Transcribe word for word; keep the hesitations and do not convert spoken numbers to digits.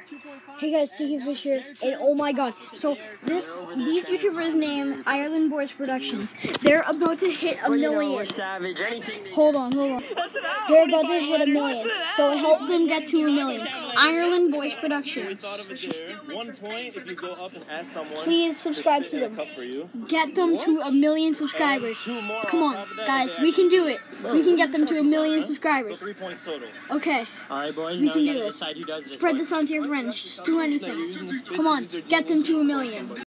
Hey guys, Tiki Fisher, and oh my god, so this, these YouTubers named Ireland Boys Productions, they're about to hit a million. Hold on, hold on. They're about to hit a million, so help them get to a million. Ireland Boys Productions. Please subscribe to them. Get them to a million subscribers. Come on, guys, we can do it. We can get them to a million subscribers. Okay, we can do this. Spread this on to your friends. Just do anything. Come on, get them to a million.